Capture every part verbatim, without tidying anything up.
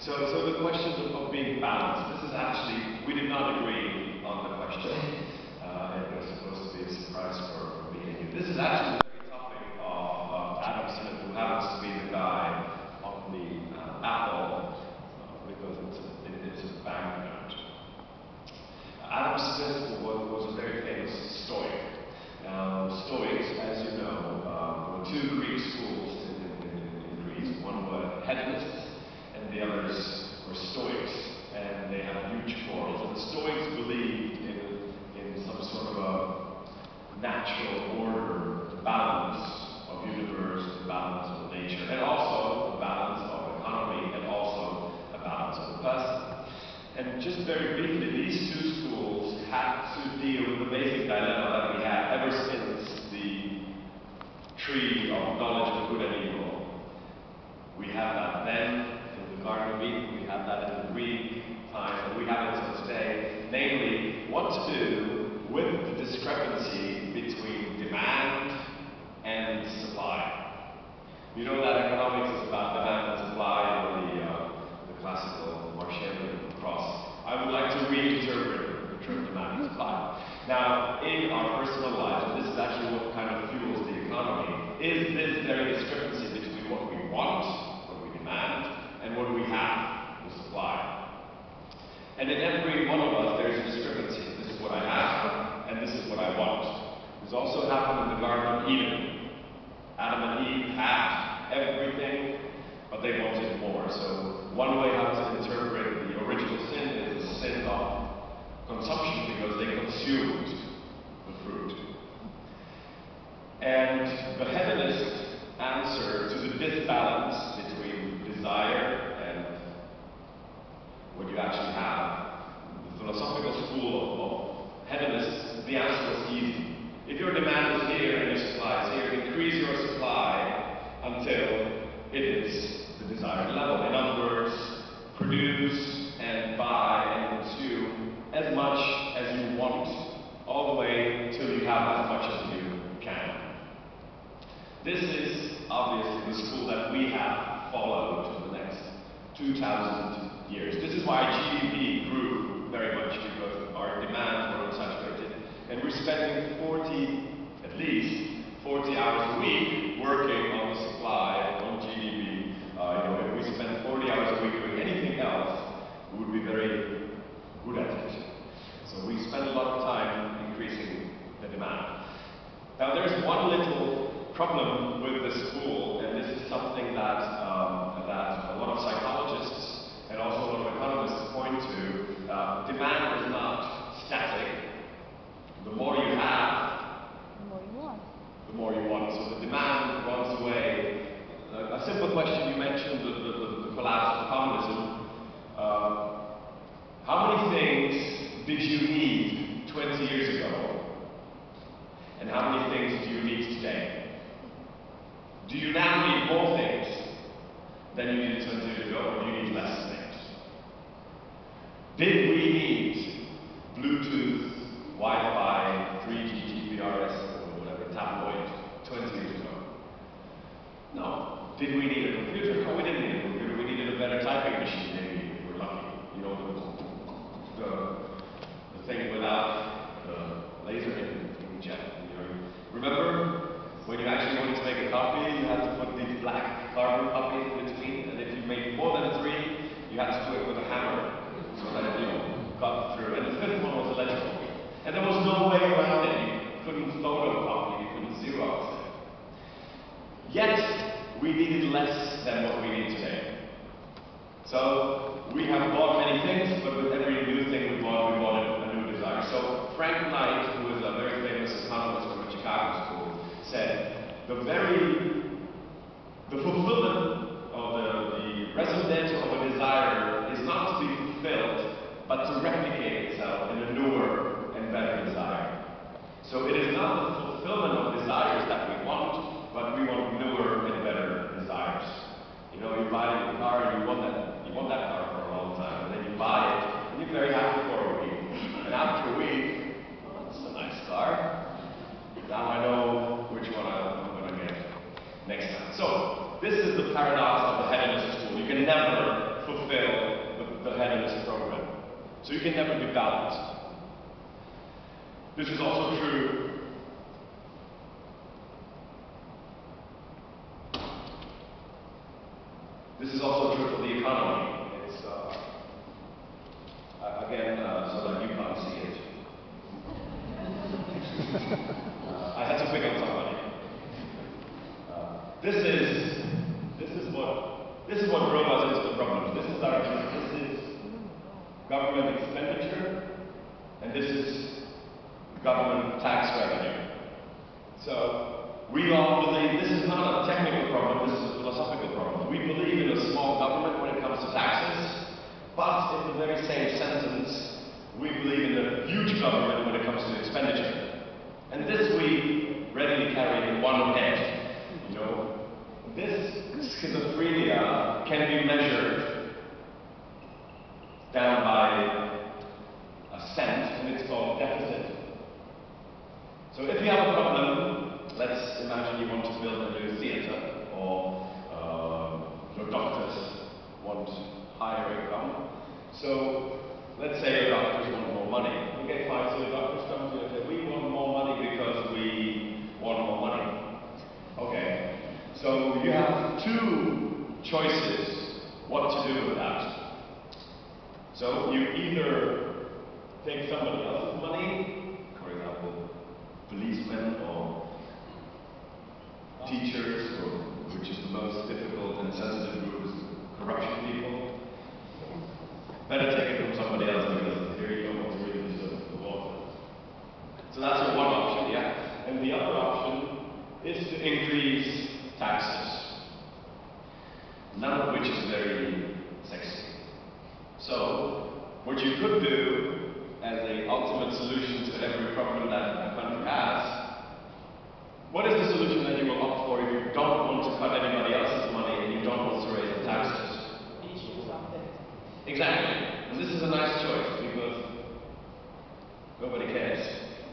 So, so the question of, of being balanced, this is actually, we did not agree on the question. Uh, it was supposed to be a surprise for, for me and you. This is actually the very topic of, of Adam Smith, who happens to be the guy on the uh, apple, uh, because it's a, it, it's a banknote. Adam Smith was, was a very famous Stoic. Now, Stoics, as you know, uh, there were two Greek schools in, in, in, in Greece. One were Hedonists, and the others were Stoics, and they had huge quarrels. And the Stoics believed in, in some sort of a natural order, the balance of universe, the balance of nature, and also a balance of economy, and also a balance of the person. And just very briefly, these two schools had to deal with the basic dilemma that we have ever since the tree of knowledge of good and evil. We have that then in the Garden of Eden, we have that in the Greek time, and we have it till today, namely, what to do with the discrepancy between demand and supply. You know that economics is about demand and supply, or the, uh, the classical Martian cross. I would like to reinterpret the term demand and supply. Now, in our personal lives, and this is actually what kind of fuels the economy, is this very discrepancy between what we want, what we demand, and what we have, the supply. And in every one of us, there's a discrepancy. This is what I have, and this is what I want. This also happened in the Garden of Eden. Adam and Eve had everything, but they wanted more. So one way how to interpret the original sin is the sin of consumption, because they consumed the fruit. And the hedonist answer to the disbalance between desire and what you actually have, the philosophical school of, of hedonists, the answer was easy. If your demand is here and your supply is here, increase your supply until it is the desired level. In other words, produce and buy and consume as much as you want, all the way till you have as much as you can. This is obviously the school that we have followed for the next two thousand years. This is why G D P grew very much, because our demands were unsaturated, and we're spending forty, at least forty hours a week working on the supply, on G D P. Uh, you know, if we spend forty hours a week doing anything else, we would be very good at it. So we spend a lot of time increasing the demand. Now there's one little problem with the school, and this is something that, um, that a lot of psychologists and also a lot of economists point to. Uh, demand is not static. The more you have, the more you want. The more you want. So the demand runs away. Uh, a simple question, you mentioned the, the, the, the collapse of communism. Uh, how many things did you need twenty years ago? And how many things do you need today? Do you now need more things than you needed twenty years ago, or do you need less things? Did we need Bluetooth, Wi-Fi, three G, G P R S, or whatever, tabloid, twenty years ago? No. Did we need a computer? No, we didn't need a computer. We needed a better typing machine, maybe, if we're lucky. You know, the, the, the thing without the laser inkjet. You know, remember when you actually wanted to make a copy, you had to put these black carbon copies in between, and if you made more than three, you had to do it with a hammer, so that it, you know, got through. And the fifth one was illegible. And there was no way around it. You couldn't photocopy, you couldn't Xerox it. Yet, we needed less than what we need today. So, we have bought many things, but with every new thing we bought, we bought a, a new desire. So, Frank Knight, who is a very famous economist from the Chicago School, said, the very, the fulfillment of the, the raison d'etre of a desire is not to be fulfilled, but to replicate itself in a newer and better desire. So it is not the fulfillment of desires that we want, but we want newer and better desires. You know, you buy a car and you want that, you want that car for a long time, and then you buy it, and you're very happy for a week. And after a week, well, that's a nice car. Now I know which one I'm going to get next time. So this is the paradox of the hedonist school. You can never fulfill fulfill the, the head program. So you can never be balanced. This is also true This is also true for the economy. It's, uh, again, uh, so that you can't see it. uh, I had to pick on somebody. Uh, this is, this is what, this is what drove us into the problem. This is our, this is government expenditure, and this is government tax revenue. So we all believe this is not a technical problem, this is a philosophical problem. We believe in a small government when it comes to taxes, but in the very same sentence, we believe in a huge government when it comes to expenditure. And this we readily carry in one head. You know, this schizophrenia can be measured down by a cent, and it's called deficit. So if you have a problem, let's imagine you want to build a new theater, or uh, your doctors want higher income. So let's say your doctors want more money. Okay, fine, so your doctors come to you and say, we want more money because we want more money. Okay, so you have two choices what to do with that. So you either take somebody else's money, for example, policemen or teachers, or, which is the most difficult and sensitive group, is corruption people. Better take it from somebody else because here you don't want to really deserve the law. So that's your one option, yeah? And the other option is to increase taxes, none of which is very sexy. So, what you could do as an ultimate solution to every problem that a country has, what is the solution that you will opt for if you don't want to cut anybody else's money and you don't want to raise the taxes? Exactly. And this is a nice choice because nobody cares.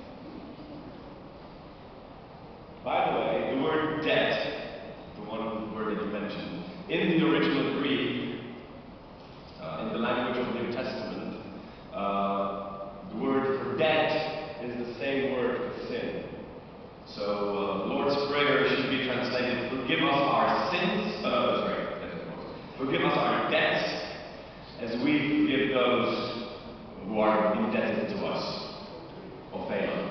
By the way, the word debt, the one word that you mentioned, in the original Greek, uh, in the language of the New Testament, uh, the word for debt is the same word for sin. So, uh, Lord's Prayer should be translated, forgive us our sins, uh, sorry, forgive us our debts, as we forgive those who are indebted to us, or fail.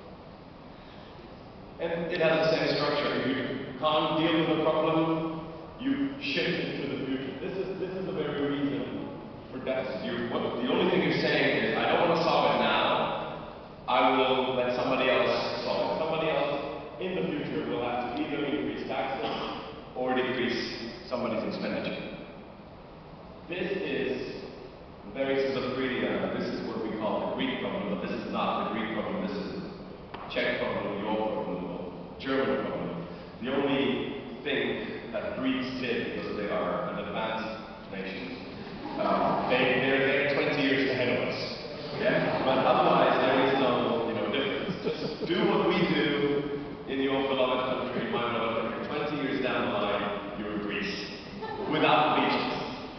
And it has the same structure. If you can't deal with a problem, you shift it to the future. This is, this is the very reason for deficit. You're, what, the only thing you're saying is, I don't want to solve it now, I will let somebody else solve it. Somebody else in the future will have to either increase taxes or decrease somebody's expenditure. This is very schizophrenia. This is what we call the Greek problem, but this is not the Greek problem. This is Czech problem, your problem, or German problem. The only thing that Greeks did, because they are an advanced nation, uh, they, they're, they're twenty years ahead of us. Yeah? But otherwise, there is no you know, difference. Just do what we do in your beloved country, in my beloved country. twenty years down the line, you're in Greece. Without beaches.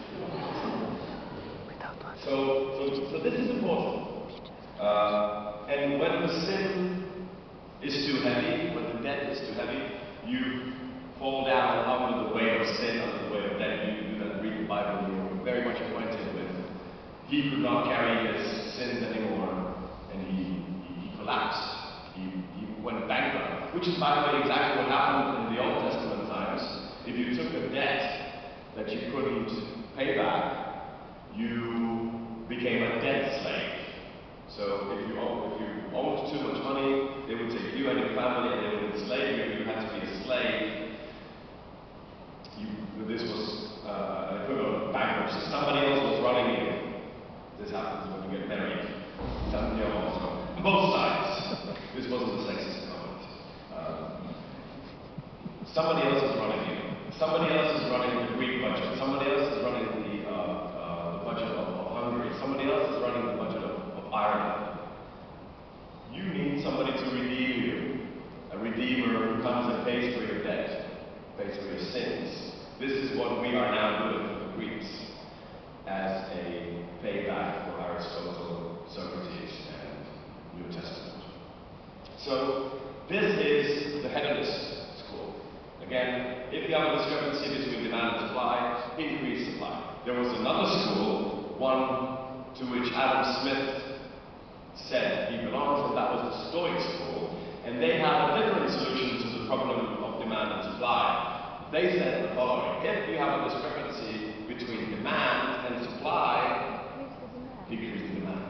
So, so, so this is important. Uh, and when the sin is too heavy, when the debt is too heavy, you fall down under the weight of sin, under the weight of debt. You, you that read the Bible, you're very much acquainted with. He could not carry his sins anymore, and he, he, he collapsed. He, he went bankrupt, which is, by the way, exactly what happened in the Old Testament times. If you took a debt that you couldn't pay back, you became a debt slave. So if you, owned, if you owned too much money, they would take you and your family and they would enslave you. You had to be a slave. You, this was uh, an equivalent of bankruptcy. Somebody else was running you. This happens when you get married. Also, on both sides. This wasn't a sexist comment. Uh, somebody else is running you. Somebody else is running the Greek budget. Somebody else is running the, uh, uh, the budget of, of Hungary. Somebody else is running the budget of, of Ireland. You need somebody to redeem you. A redeemer who comes and pays for your debt, pays for your sins. This is what we are now doing for the Greeks. Again, if you have a discrepancy between demand and supply, increase supply. There was another school, one to which Adam Smith said he belongs, and that was the Stoic school, and they had a different solution to the problem of demand and supply. They said the following: if you have a discrepancy between demand and supply, decrease the demand.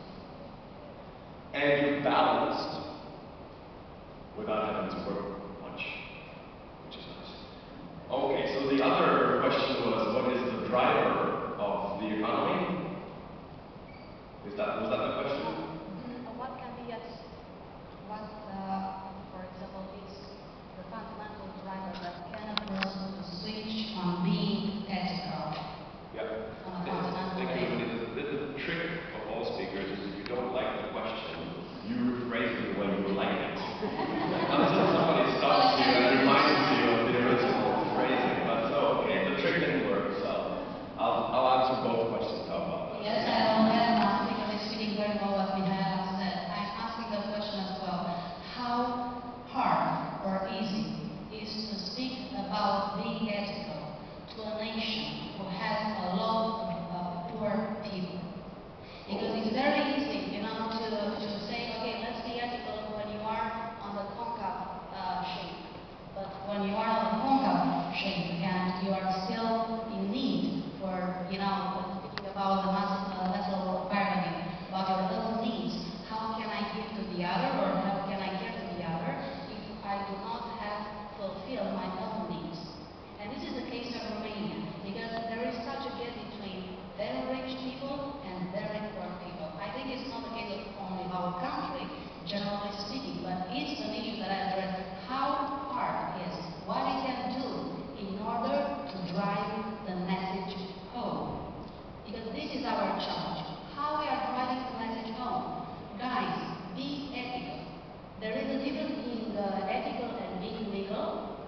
And you're balanced without having to work much, which is nice. Okay, so the other question was, what is the driver of the economy? Is that, was that the question? Mm, what can be, yes, what, uh, for example, is the fundamental driver that can a person switch from being ethical? Yeah. On a fundamental Thank you. level? The, the, the trick of all speakers is if you don't like the question, you rephrase it the way you would like it. Until somebody stops you and reminds you of the original phrasing. But so, okay, the trick didn't work, so I'll, I'll answer both questions. How about that? Yes, I will add now, because it's fitting very well what Mihaela said. I'm asking the question as well. How hard or easy is to speak about being ethical to a nation who has a lot of uh, poor people? Because it's very easy, you know, to, to say, okay, let's be ethical when you are on the CONCAF uh, shape. But when you are on the CONCAF shape and you are still in need for, you know, thinking about the massive uh, level of bargaining, about your own needs, how can I give to the other, or how can I get to the other if I do not have fulfilled my own needs? And this is the case of Romania, because there is such a gap between very rich people and very poor people. I think it's not the case of only our country, generally speaking, but it's an issue that I address. How hard is what we can do in order to drive the message home? Because this is our challenge. How we are driving the message home? Guys, be ethical. There is a difference between the ethical and being legal.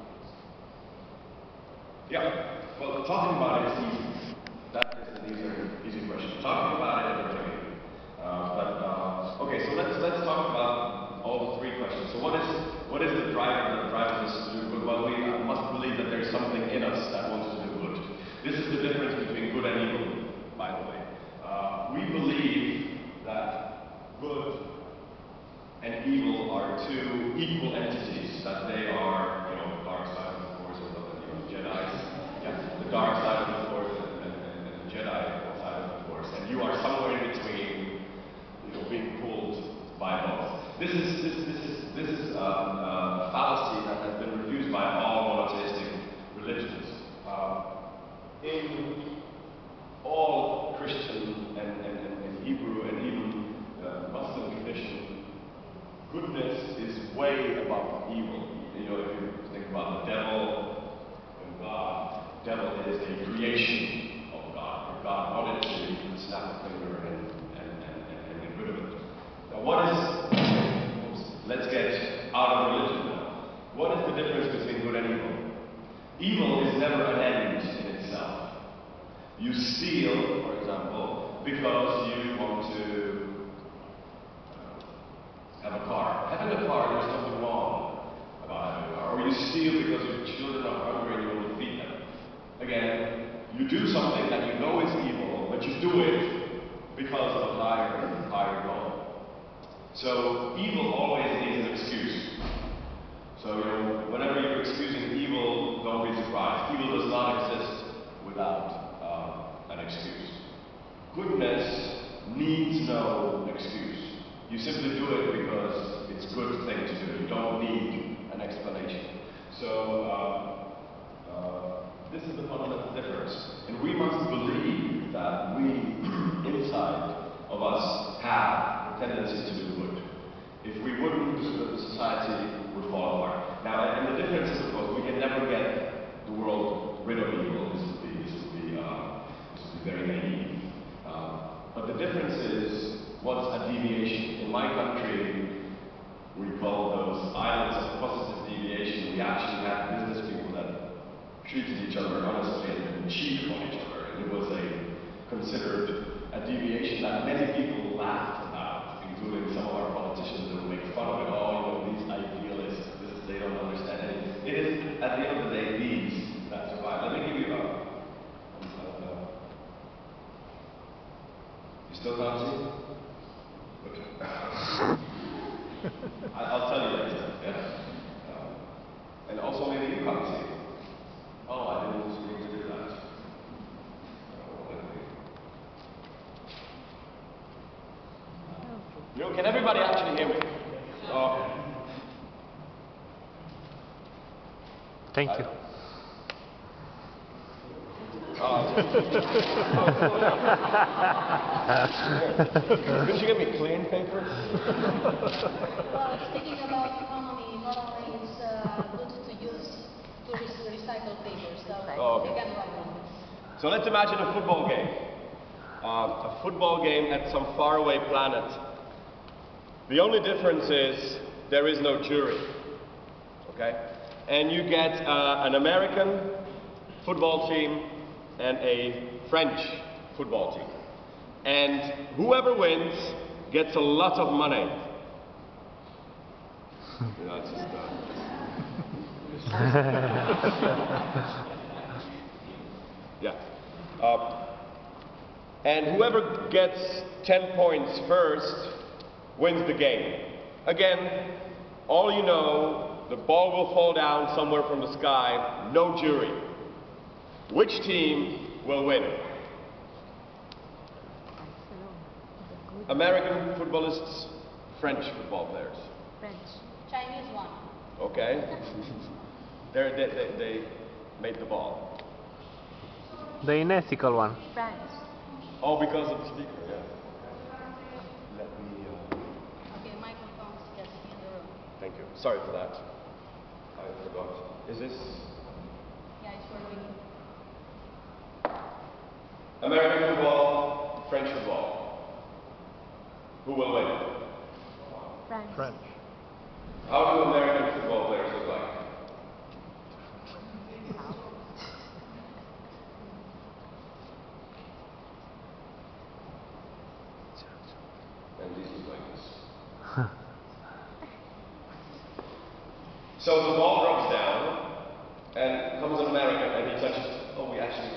Yeah. Well, talking about it is easy. That is an easy, easy question. Talking about it is really easy. Uh, but uh, okay, so let's let's talk about all the three questions. So what is what is the driver that drives us to do good? Well, we uh, must believe that there's something in us that wants to do good. This is the difference between good and evil, by the way. Uh, we believe that good and evil are two equal entities. That they are, you know, dark side of the force, or the, you know, Jedi's. Yeah, the dark side of the force and, and, and, and the Jedi side of the force, and you are somewhere in between, you know, being pulled by both. This is this this is this is um, a fallacy that has been refused by all monotheistic religions. Uh, in all Christian and, and, and, and Hebrew and even uh, Muslim tradition, goodness is way above evil. You know, if you think about the devil and God. Devil is a creation of God. If God wanted to, he could snap a finger and, and, and, and, and get rid of it. Now what is, oops, let's get out of religion now. What is the difference between good and evil? Evil is never an end in itself. You steal, for example, because you want to uh, have a car. Having a car, there's nothing wrong about having a car. Or you steal because your children are hungry and you want to feed them. Again, you do something that you know is evil, but you do it because of a higher, higher goal. So evil always needs an excuse. So, you know, whenever you're excusing evil, don't be surprised. Evil does not exist without uh, an excuse. Goodness needs no excuse. You simply do it because it's a good thing to do. You don't need an explanation. So, uh, uh, this is the fundamental difference. And we must believe that we, inside of us, have the tendency to do good. If we wouldn't, the society would fall apart. Now, and the difference is, of course, we can never get the world rid of evil. This would be, this would be, uh, this would be very naive. Uh, but the difference is, what's a deviation? In my country, we call those islands of positive deviation. We actually had business people that treated each other honestly and didn't cheat on each other. And it was a considered a deviation that many people laughed about, including some of our politicians who would make fun of it. Oh, you know, these idealists, this, they don't understand anything. It is, at the end of the day, can everybody actually hear me? Oh. Thank you. Didn't you get me clean paper? Well, speaking about economy, not only is uh, good to use to re recycle paper, so Oh, okay. you can write one. So let's imagine a football game. Uh, a football game at some faraway planet. The only difference is there is no jury. Okay? And you get uh, an American football team and a French football team. And whoever wins gets a lot of money. You know, it's just, uh, yeah. Uh, and whoever gets ten points first wins the game. Again, all you know, the ball will fall down somewhere from the sky, no jury. Which team will win? American footballists, French football players? French. Chinese one. Okay. They're, they, they, they made the ball. The unethical one. France. Oh, because of the speaker, yeah. Let me... Uh... Okay, microphones just in the room. Thank you. Sorry for that. I forgot. Is this... Yeah, it's working. American football, French football. Who will win? France. French. How do American football players look like? And these look like this. So the ball drops down, and comes an American, and he touches. Oh, we actually.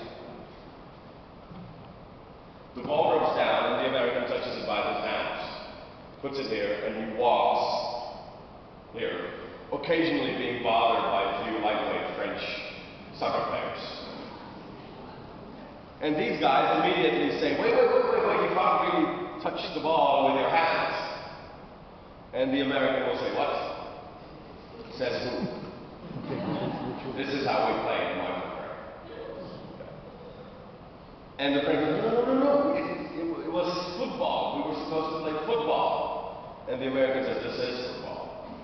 The ball drops down, and the American touches it by his hands, puts it here, and he walks here, occasionally being bothered by a few lightweight French soccer players. And these guys immediately say, wait, wait, wait, wait, wait, you can't really touch the ball with your hands. And the American will say, what? Says who? This is how we play in my country. And the French goes, no, no, no, no, it, it, it was football. We were supposed to play football. And the American says, this is football.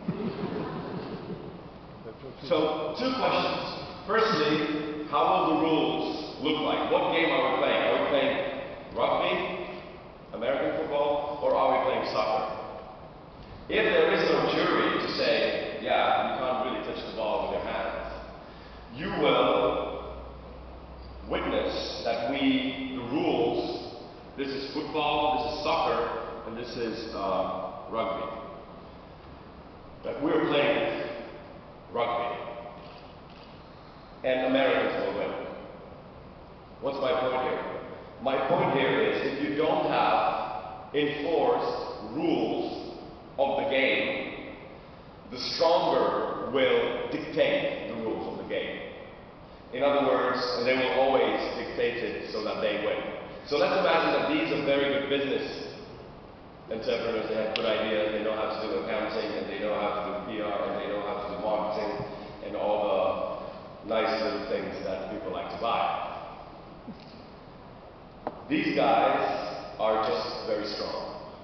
So, two questions. Firstly, how will the rules look like? What game are we playing? Are we playing rugby, American football, or are we playing soccer? If there is no jury to say, yeah, you can't really touch the ball with your hands, you will witness that we, the rules, this is football, this is soccer, and this is uh, rugby. That we're playing rugby. And Americans will win. What's my point here? My point here is if you don't have enforced rules of the game, the stronger will dictate the rules of the game. In other words, they will always dictate it so that they win. So let's imagine that these are very good business entrepreneurs. They have good ideas, they know how to do accounting, and they know how to do P R, and they know how to do marketing, and all the nice little things that people like to buy. These guys are just very strong.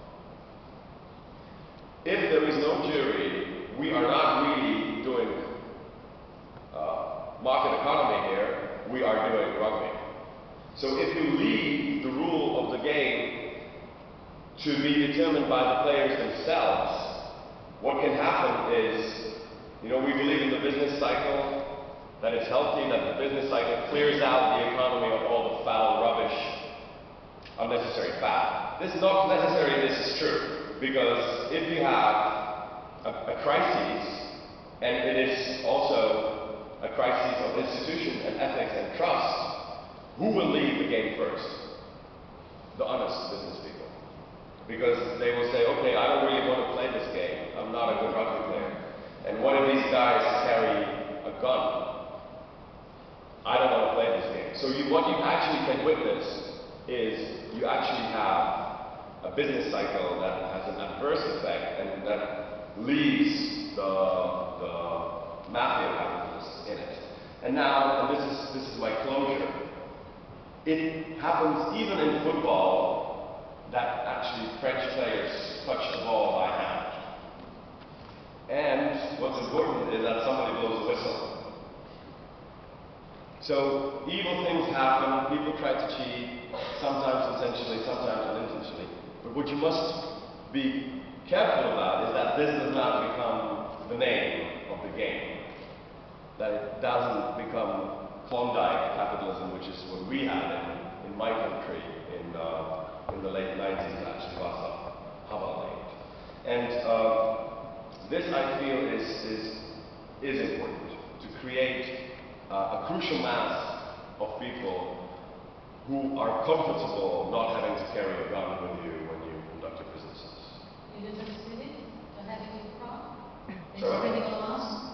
If there is no jury, we are not really doing uh, market economy here, we are doing rugby. So if you leave the rule of the game to be determined by the players themselves, what can happen is, you know, we believe in the business cycle, that it's healthy, that the business cycle clears out the economy of all the foul rubbish, unnecessary fat. This is not necessarily this is true, because if you have a, a crisis, and it is also a crisis of institution and ethics and trust, who will leave the game first? The honest business people. Because they will say, okay, I don't really want to play this game. I'm not a good rugby player. And what if these guys carry a gun? I don't want to play this game. So you, what you actually can witness is you actually have a business cycle that has an adverse effect and that leaves the, the mafia capitalists in it. And now, and this is, this is my closure, it happens even in football that actually French players touch the ball by hand. And what's important is that somebody blows a whistle. So evil things happen, people try to cheat, sometimes intentionally, sometimes unintentionally. But what you must be careful about is that this does not become the name of the game. That it doesn't become Klondike capitalism, which is what we had in, in my country in, uh, in the late nineties, actually, Václav Havel named. And uh, this, I feel, is, is, is important, to create uh, a crucial mass of people who are comfortable not having to carry a gun with you when you conduct your businesses. You didn't succeed it? Don't have any problem? Is Sorry? it critical mass?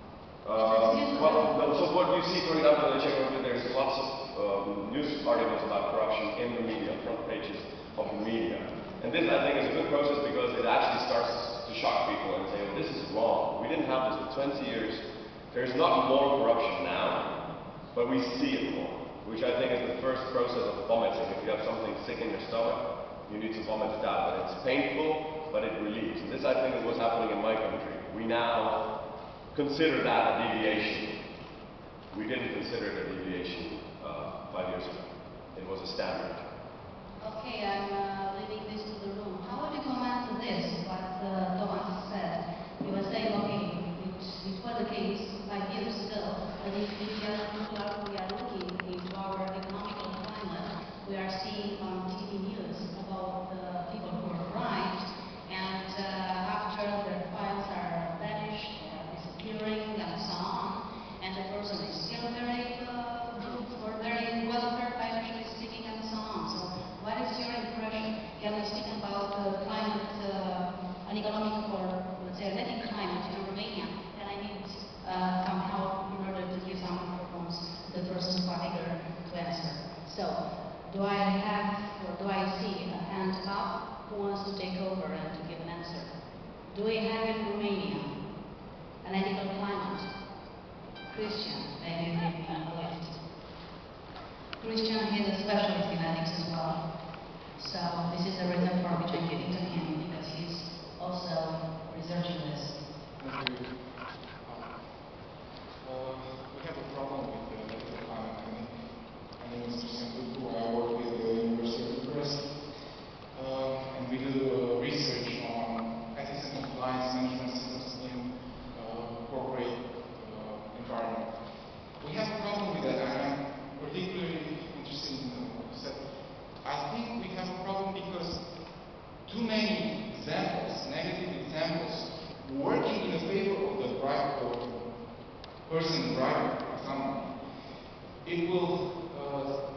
Uh, well, no, so what you see, for example, in the Czech Republic, there's lots of um, news articles about corruption in the media, front pages of the media. And this, I think, is a good process because it actually starts to shock people and say, well, this is wrong. We didn't have this for twenty years. There's not more corruption now, but we see it more, which I think is the first process of vomiting. If you have something sick in your stomach, you need to vomit it out. And it's painful, but it relieves. And this, I think, is what's happening in my country. We now consider that a deviation. We didn't consider it a deviation uh, five years ago. It was a standard. Okay, I'm uh, leaving this to the room. How would you comment to this, what uh, Tomas said? He was saying, okay, it, it was the case five years ago, but if we are, we are looking into our economical climate, we are seeing on T V news about uh, people who are bribed, and uh, after their files are vanished, they are disappearing, and so on, and the person is still very uh, good or very welfare financially speaking, and so on. So, what is your impression? Can we speak about uh, climate, uh, an economic or let's say a letting climate in Romania? And I need uh, some help in order to give some microphones to the person who are eager to answer. So, do I have or do I see a hand up who wants to take over and to give an answer? Do we have in Romania an ethical climate? Christian, maybe maybe on the left. Christian is a specialist in ethics as well. So this is the reason for which I'm giving to him, because he's also researching this. Thank you. Uh, we have a problem with the ethical climate. I think my name is Christian. I work with the University of Bucuresti, uh, and we do uh, research on ethics and compliance management systems in uh, corporate uh, environment. We have a problem with that, and I'm particularly interested in what you said. I think we have a problem because too many examples, negative examples, working in the favor of the bribe or person bribing someone, it will uh,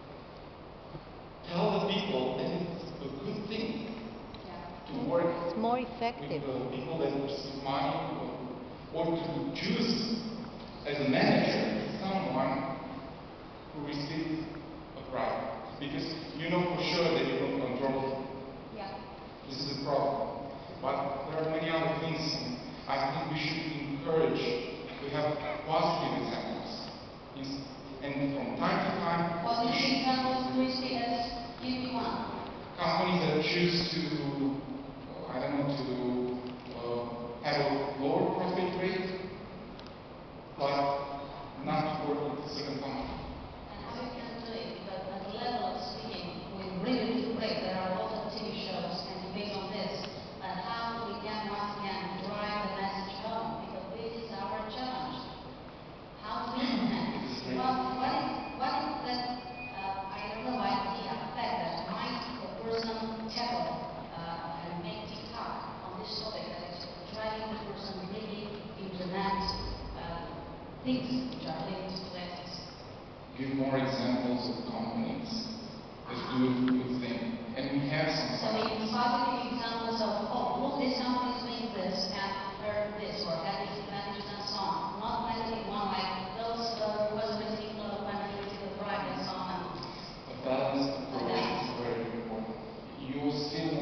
tell the people that it's a good thing Yeah. to work It's more effective. with the people that receive money, or, or to choose as a manager someone who receives a bribe. Because you know for sure that you don't control him. Yeah. This is a problem. But there are many other things. I think we should encourage to have positive examples. And from time to time, Positive examples do we see as give me one? companies that choose to, uh, I don't know, to uh, have a lower profit rate, but not work with a certain company. And how you can do it? But at the level of speaking, we really do great. There are a lot of T V shows and debates on this. But how we can once again drive the message home? Because this is our challenge. How to implement? What, what is what is that? Uh, I don't know idea fact that might a person tackle uh, and make TikTok on this topic that is driving the person really implement uh, things which are linked to ethics. Give more examples of companies that do a good thing. And we have some So in positive examples of, oh, look, this company is doing this and earn this or have this advantage and so on. Not negative one like those uh, who was receiving uh, when they receive a bribe and so on. a balanced approach is very important. You will still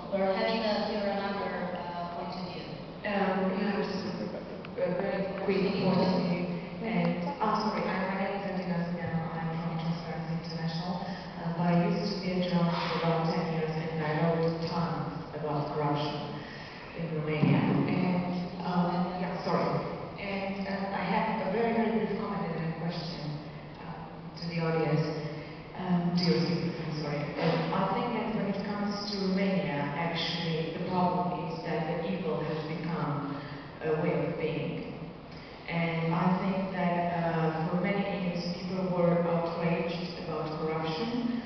We're having a, here another uh, point of view. Um, yeah, just a very quick point of view. And, oh, sorry, I, my name is Adenauer, I'm from Transparency International, uh, but I used to be a journalist for about ten years and I wrote tons about corruption in Romania. And, um, yeah, sorry. And uh, I have a very, very brief comment and a question uh, to the audience, um, to your speaker, I'm sorry. Um, I think that when it comes to Romania, actually, the problem is that the evil has become a way of being. And I think that uh, for many years people were outraged about corruption,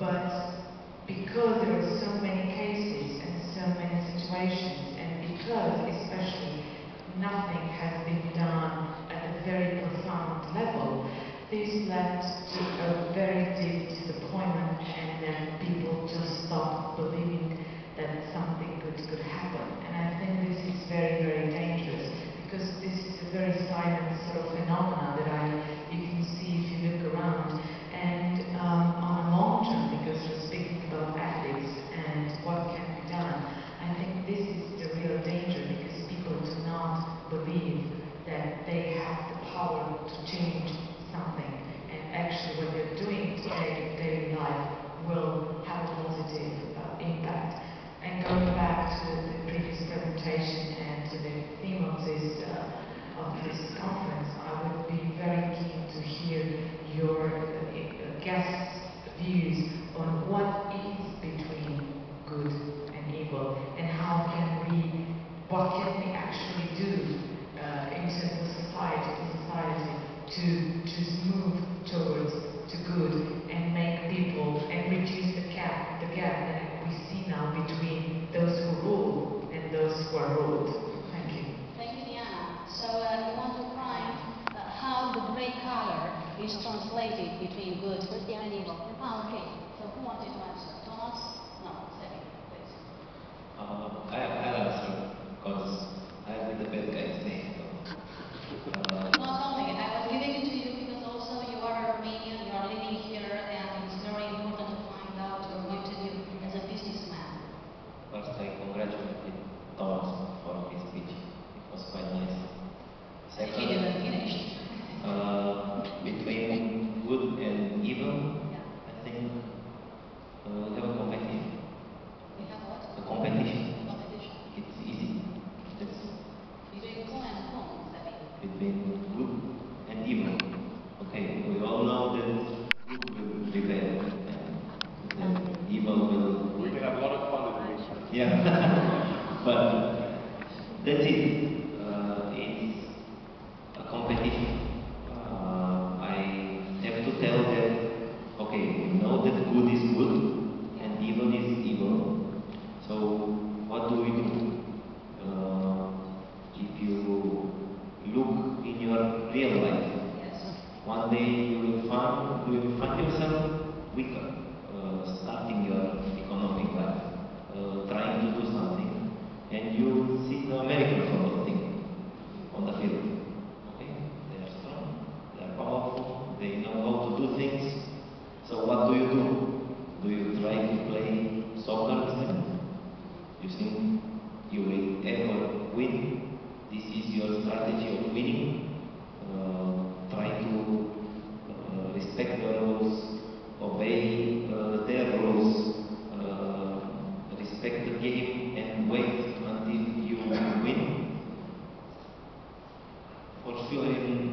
but because there are so many cases and so many situations, and because especially nothing has been done at a very profound level, this led to a very deep disappointment, and then people just stopped believing that something good could happen. And I think this is very, very dangerous, because this is a very silent sort of phenomena that I, you can see if you look around. And um, on a long term, because we're speaking about ethics and what can be done, I think this is the real danger, because people do not believe that they have the power to change something. And actually what they're doing today in daily life will have a positive uh, impact. And going back to the previous presentation and to the theme of this uh, of this conference, I would be very keen to hear your uh, guests' views on what is between good and evil, and how can we, what can we actually do uh, in terms of society, society to to move towards to good and make people and reduce the gap, the gap that we see now between those who rule and those who are ruled. Thank you. Thank you, Diana. So uh, you want to find uh, how the gray color is translated between good and evil. Ah, okay. So who wanted to answer? Tomas? No, Sebi, please. Uh, I, I'll answer, because I'll be the bad guy today. Uh, Not only, I was giving it to you because also you are a Romanian, you are living here, and it's very important to find out your point of view as a businessman. First, I congratulated Thomas for his speech. It was quite nice. If you didn't finish. uh, between good and evil, Yeah. I think uh, we have a competition. We have what? A competition. Competition. It's easy. It's Between who and whom, Sebi? between good and evil. Okay, we all know that good will prevail and that evil will. We can have a lot of fun in the meantime. Yeah, but that's it. Uh, it's a competition. Uh, I have to tell that, okay, we know that good is good and evil is evil. So what do we do? Uh, if you look in your real life, Yes. one day you will find, you will find yourself weaker, uh, starting your economic life, uh, trying to do something, and you will see the American football team on the field. Okay, they are strong, they are powerful, they know how to do things. So what do you do? Do you try to play soccer with them? You think you will ever win? This is your strategy of winning. Uh, try to uh, respect the rules, obey uh, their rules, uh, respect the game, and wait until you win. For sure, in